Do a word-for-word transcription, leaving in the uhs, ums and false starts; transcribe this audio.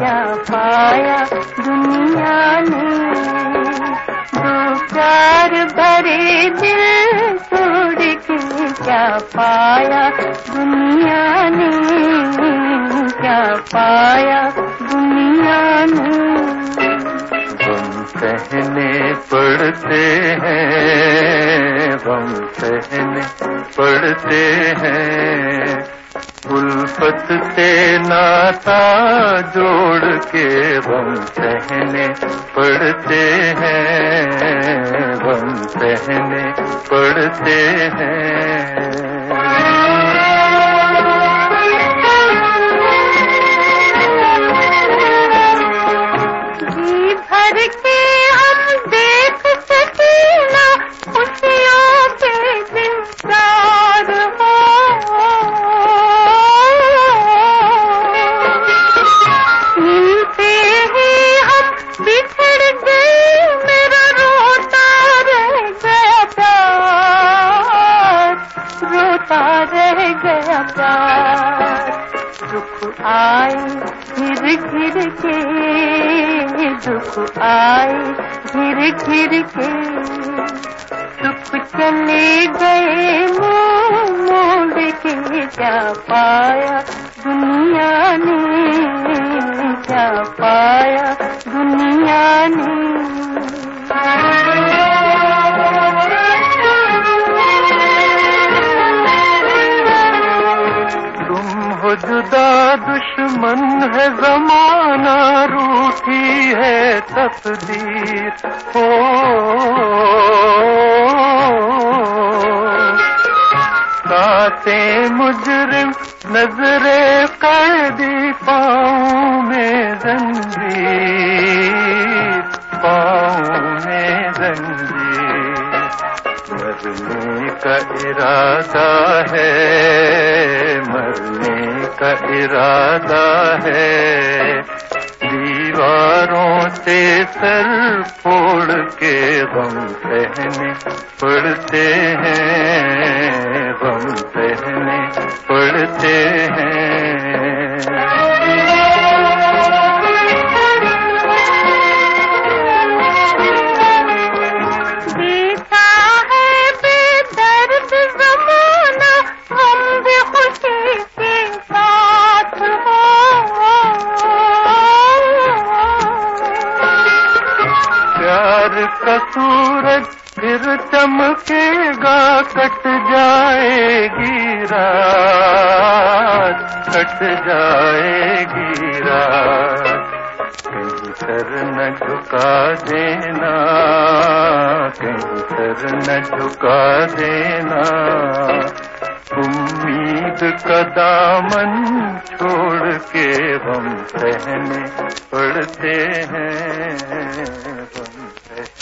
क्या पाया दुनिया ने, दो प्यार भरे दिल तोड़ के क्या पाया दुनिया ने, क्या पाया दुनिया ने। गम सहने पड़ते हैं, गम सहने पड़ते हैं, उल्फत से नाता जोड़ के गम सहने पड़ते हैं, गम सहने पड़ते हैं। जी भर के हम देख सके ना खुशियों के दिलदार हो, मिलते ही हम बिछड़ गए, मेरा रोता रह गया प्यार, रोता रह गया प्यार। दुख आए घिर घिर के, दुख आए घिर घिर के, सुख चले गए मुँह मोड़ के, क्या पाया दुनिया ने, क्या पाया दुनिया ने। जुदा दुश्मन है ज़माना, रूठी है तकदीर हो, काते मुजरिम नजरे कैदी, पाँव में जंजीर, पाँव में जंजीर। मरने का इरादा है, मरने का इरादा है, दीवारों से सर फोड़ के गम सहने पड़ते हैं, गम सहने पड़ते हैं। का सूरज फिर चमकेगा, कट जाएगी रात, कट जाएगी रात। कहीं सर न झुका देना, कहीं सर न झुका देना, उम्मीद का दामन छोड़ के हम सहने पड़ते हैं, हम सहने